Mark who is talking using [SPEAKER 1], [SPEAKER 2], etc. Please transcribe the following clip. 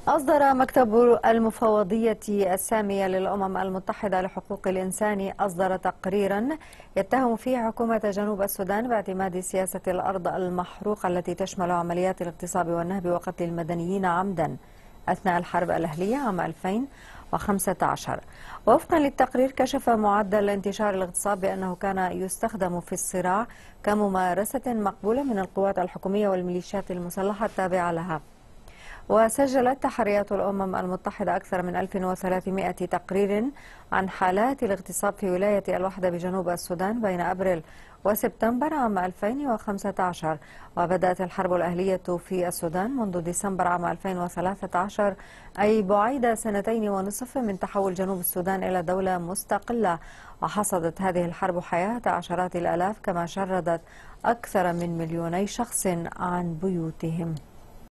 [SPEAKER 1] أصدر مكتب المفوضية السامية للأمم المتحدة لحقوق الإنسان تقريرا يتهم فيه حكومة جنوب السودان باعتماد سياسة الأرض المحروقة التي تشمل عمليات الاغتصاب والنهب وقتل المدنيين عمدا أثناء الحرب الأهلية عام 2015. ووفقا للتقرير، كشف معدل انتشار الاغتصاب بأنه كان يستخدم في الصراع كممارسة مقبولة من القوات الحكومية والميليشيات المسلحة التابعة لها. وسجلت تحريات الأمم المتحدة أكثر من 1300 تقرير عن حالات الاغتصاب في ولاية الوحدة بجنوب السودان بين أبريل وسبتمبر عام 2015. وبدأت الحرب الأهلية في السودان منذ ديسمبر عام 2013، أي بعيد 2.5 من تحول جنوب السودان إلى دولة مستقلة. وحصدت هذه الحرب حياة عشرات الآلاف، كما شردت أكثر من 2 مليون شخص عن بيوتهم.